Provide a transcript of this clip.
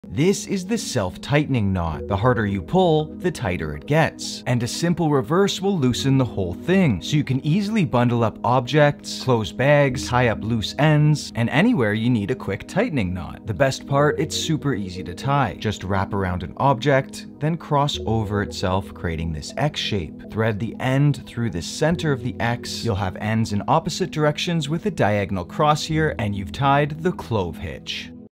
This is the self-tightening knot. The harder you pull, the tighter it gets. And a simple reverse will loosen the whole thing, so you can easily bundle up objects, close bags, tie up loose ends, and anywhere you need a quick tightening knot. The best part, it's super easy to tie. Just wrap around an object, then cross over itself, creating this X shape. Thread the end through the center of the X. You'll have ends in opposite directions with a diagonal cross here, and you've tied the clove hitch.